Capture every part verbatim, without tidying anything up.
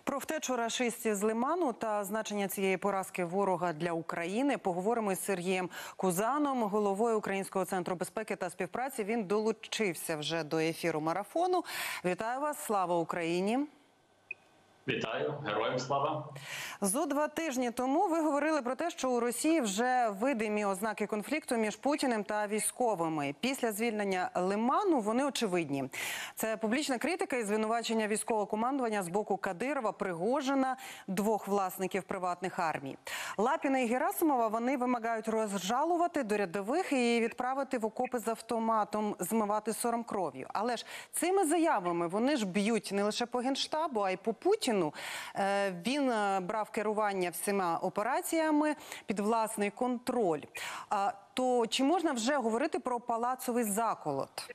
Про втечу рашистів з Лиману та значення цієї поразки ворога для України поговоримо із Сергієм Кузаном, головою Українського центру безпеки та співпраці. Він долучився вже до ефіру марафону. Вітаю вас! Слава Україні! Вітаю! Героям слава! Зо два тижні тому ви говорили про те, що у Росії вже видимі ознаки конфлікту між Путіним та військовими. Після звільнення Лиману вони очевидні. Це публічна критика і звинувачення військового командування з боку Кадирова, Пригожина, двох власників приватних армій. Лапіна і Герасимова вони вимагають розжалувати до рядових і відправити в окопи з автоматом, змивати сором кров'ю. Але ж цими заявами вони ж б'ють не лише по Генштабу, а й по Путіну. Він брав керування всіма операціями під власний контроль. То чи можна вже говорити про палацовий заколот?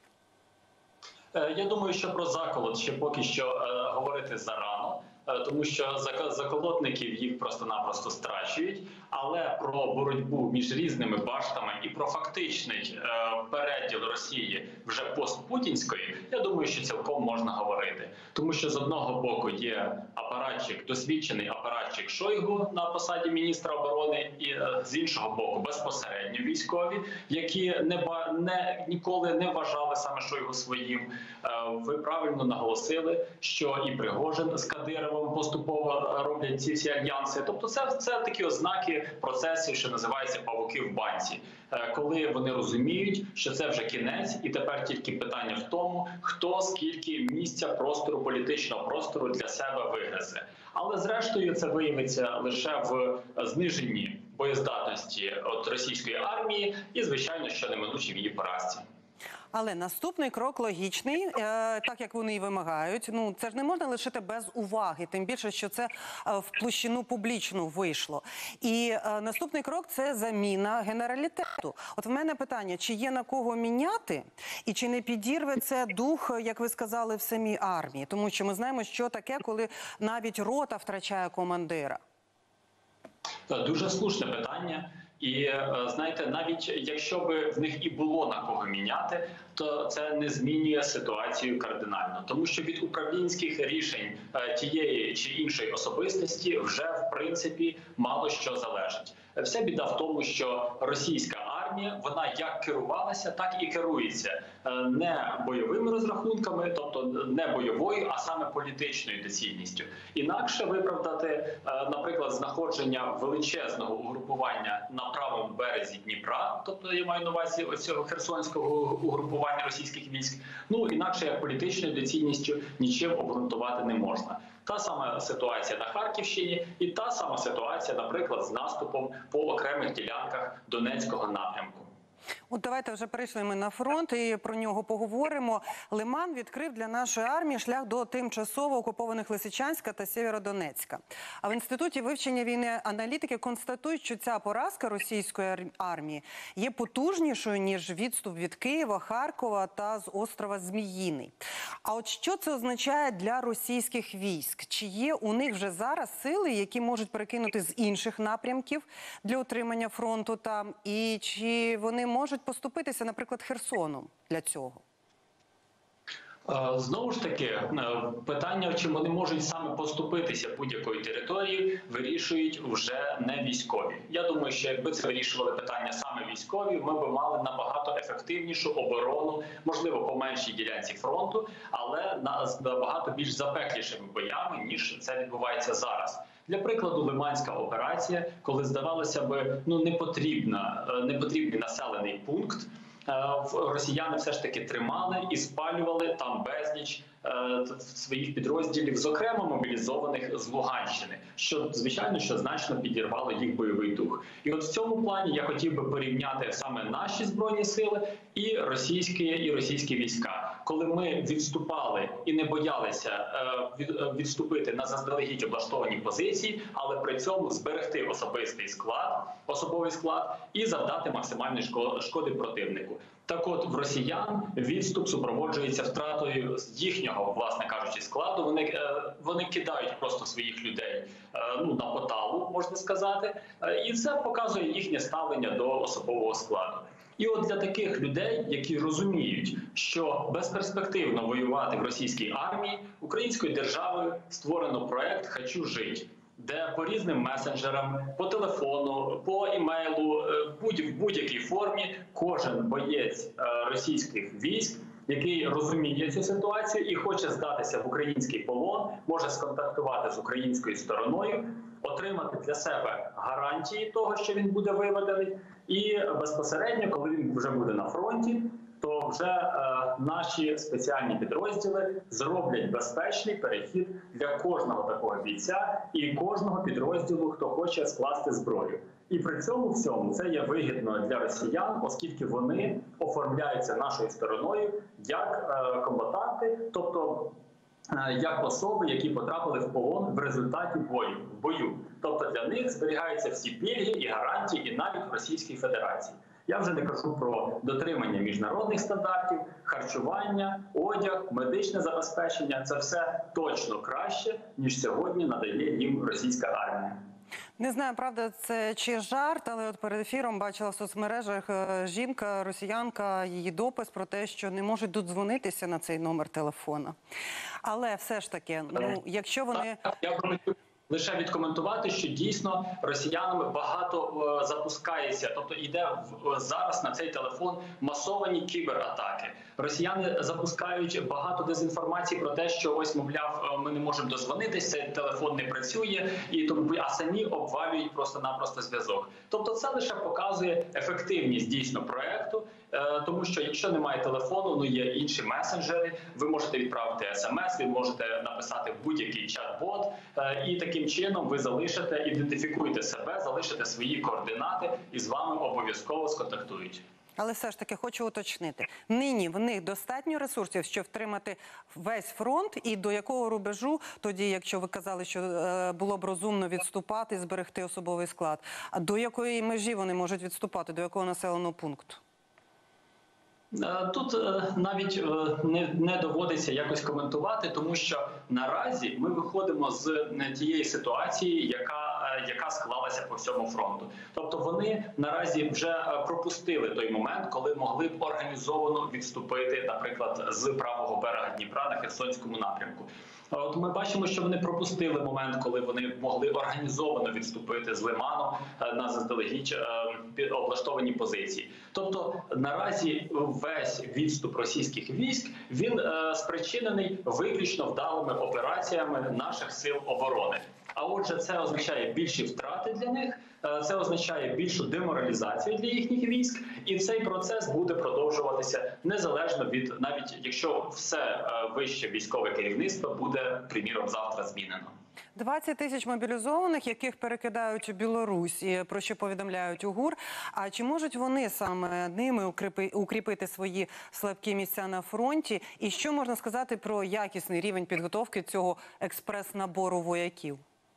Я думаю, що про заколот ще поки що е, говорити зарано, е, тому що заколотників їх просто-напросто страчують. Але про боротьбу між різними баштами і про фактичний е, переділ Росії вже постпутінської, я думаю, що цілком можна говорити. Тому що з одного боку є апаратчик, досвідчений апаратчик Шойгу на посаді міністра оборони, і е, з іншого боку безпосередньо військові, які не, не, ніколи не вважали саме Шойгу своїм. Е, ви правильно наголосили, що і Пригожин з Кадировим поступово роблять ці всі альянси. Тобто це, це такі ознаки процесів, що називається павуки в банці, коли вони розуміють, що це вже кінець, і тепер тільки питання в тому, хто скільки місця простору, політичного простору для себе вигризе. Але зрештою це виявиться лише в зниженні боєздатності от російської армії і, звичайно, що неминучі в її поразці. Але наступний крок логічний, е, так як вони і вимагають. Ну, це ж не можна лишити без уваги, тим більше, що це е, в площину публічну вийшло. І е, наступний крок – це заміна генералітету. От в мене питання, чи є на кого міняти, і чи не підірве це дух, як ви сказали, в самій армії? Тому що ми знаємо, що таке, коли навіть рота втрачає командира. Дуже слушне питання. І, знаєте, навіть якщо б в них і було на кого міняти, то це не змінює ситуацію кардинально. Тому що від управлінських рішень тієї чи іншої особистості вже, в принципі, мало що залежить. Вся біда в тому, що російська армія, вона як керувалася, так і керується. Не бойовими розрахунками, тобто не бойовою, а саме політичною доцільністю. Інакше виправдати, наприклад, знаходження величезного угрупування на правому березі Дніпра, тобто я маю на увазі оцього херсонського угрупування російських військ, ну інакше як політичною доцільністю нічим обґрунтувати не можна. Та сама ситуація на Харківщині і та сама ситуація, наприклад, з наступом по окремих ділянках Донецького напрямку. От давайте вже перейшли ми на фронт і про нього поговоримо. Лиман відкрив для нашої армії шлях до тимчасово окупованих Лисичанська та Сєвєродонецька. А в Інституті вивчення війни аналітики констатують, що ця поразка російської армії є потужнішою, ніж відступ від Києва, Харкова та з острова Зміїний. А от що це означає для російських військ? Чи є у них вже зараз сили, які можуть перекинути з інших напрямків для утримання фронту там? І чи вони можуть поступитися, наприклад, Херсоном для цього? Знову ж таки, питання, чи вони можуть саме поступитися будь-якої території, вирішують вже не військові. Я думаю, що якби це вирішували питання саме військові, ми б мали набагато ефективнішу оборону, можливо, по меншій ділянці фронту, але набагато більш запеклішими боями, ніж це відбувається зараз. Для прикладу, Лиманська операція, коли, здавалося б, ну, непотрібна, непотрібний населений пункт, росіяни все ж таки тримали і спалювали там безліч е, своїх підрозділів, зокрема мобілізованих з Луганщини, що, звичайно, що значно підірвало їх бойовий дух. І от в цьому плані я хотів би порівняти саме наші Збройні сили і російські, і російські війська. Коли ми відступали і не боялися е, від, е, відступити на заздалегідь облаштовані позиції, але при цьому зберегти особистий склад, особовий склад і завдати максимальної шкоди противнику. Так от, в росіян відступ супроводжується втратою їхнього, власне кажучи, складу. Вони, вони кидають просто своїх людей ну, на поталу, можна сказати, і це показує їхнє ставлення до особового складу. І от для таких людей, які розуміють, що безперспективно воювати в російській армії, українською державою створено проект «Хочу жити», де по різним месенджерам, по телефону, по імейлу, в будь-якій формі кожен боєць російських військ, який розуміє цю ситуацію і хоче здатися в український полон, може сконтактувати з українською стороною, отримати для себе гарантії того, що він буде виведений, і безпосередньо, коли він вже буде на фронті, то вже е, наші спеціальні підрозділи зроблять безпечний перехід для кожного такого бійця і кожного підрозділу, хто хоче скласти зброю. І при цьому всьому це є вигідно для росіян, оскільки вони оформляються нашою стороною як е, комбатанти, тобто е, як особи, які потрапили в полон в результаті бою. В бою. Тобто для них зберігаються всі пільги і гарантії, і навіть в Російській Федерації. Я вже не кажу про дотримання міжнародних стандартів, харчування, одяг, медичне забезпечення. Це все точно краще, ніж сьогодні надає їм російська армія. Не знаю, правда, це чи жарт, але от перед ефіром бачила в соцмережах жінка, росіянка, її допис про те, що не можуть додзвонитися на цей номер телефона. Але все ж таки, ну, якщо вони... Я хочу лише відкоментувати, що дійсно росіянами багато е, запускається, тобто йде в, зараз на цей телефон масовані кібератаки. Росіяни запускають багато дезінформації про те, що ось, мовляв, ми не можемо дозвонитися, цей телефон не працює, і тому, а самі обвалюють просто-напросто зв'язок. Тобто це лише показує ефективність дійсно проекту, е, тому що якщо немає телефону, ну є інші месенджери, ви можете відправити смс, ви можете написати будь-який чат-бот, е, і таким чином ви залишите, ідентифікуєте себе, залишите свої координати і з вами обов'язково сконтактують. Але все ж таки хочу уточнити. Нині в них достатньо ресурсів, щоб втримати весь фронт, і до якого рубежу, тоді, якщо ви казали, що е, було б розумно відступати, зберегти особовий склад, а до якої межі вони можуть відступати, до якого населеного пункту? Тут навіть не, не доводиться якось коментувати, тому що наразі ми виходимо з тієї ситуації, яка, яка склалася по всьому фронту. Тобто вони наразі вже пропустили той момент, коли могли б організовано відступити, наприклад, з правого берега Дніпра на Херсонському напрямку. От ми бачимо, що вони пропустили момент, коли вони могли організовано відступити з Лиману на заздалегідь облаштовані позиції. Тобто наразі весь відступ російських військ, він спричинений виключно вдалими операціями наших сил оборони. А отже, це означає більші втрати для них, це означає більшу деморалізацію для їхніх військ, і цей процес буде продовжуватися незалежно від, навіть якщо все вище військове керівництво буде, приміром, завтра змінено. двадцять тисяч мобілізованих, яких перекидають у Білорусь, про що повідомляють у ГУР. А чи можуть вони саме ними укріпити свої слабкі місця на фронті? І що можна сказати про якісний рівень підготовки цього експрес-набору вояків?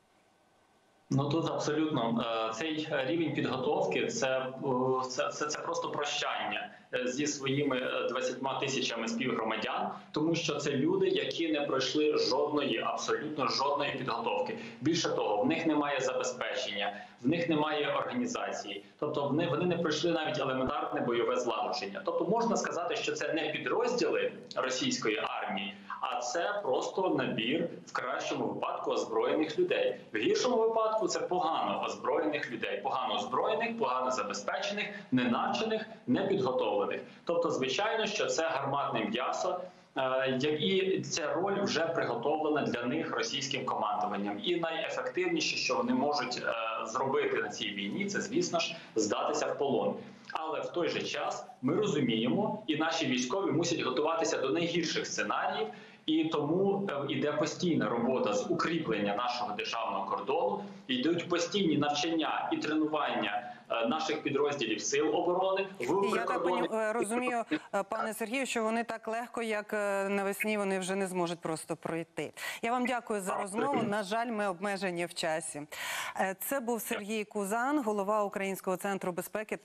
Ну тут абсолютно цей рівень підготовки це, це, це, це просто прощання зі своїми двадцятьма тисячами співгромадян, тому що це люди, які не пройшли жодної, абсолютно жодної підготовки. Більше того, в них немає забезпечення, в них немає організації, тобто вони, вони не пройшли навіть елементарне бойове злагодження. Тобто можна сказати, що це не підрозділи російської армії, а це просто набір, в кращому випадку, озброєних людей. В гіршому випадку це погано озброєних людей, погано озброєних, погано забезпечених, ненавчених, непідготовлених. Тобто, звичайно, що це гарматне м'ясо, і ця роль вже приготовлена для них російським командуванням. І найефективніше, що вони можуть зробити на цій війні, це, звісно ж, здатися в полон. Але в той же час ми розуміємо, і наші військові мусять готуватися до найгірших сценаріїв, і тому йде постійна робота з укріплення нашого державного кордону, йдуть постійні навчання і тренування наших підрозділів сил оборони. В Я так розумію, пане Сергію, що вони так легко, як навесні, вони вже не зможуть просто пройти. Я вам дякую за розмову. На жаль, ми обмежені в часі. Це був Сергій Кузан, голова Українського центру безпеки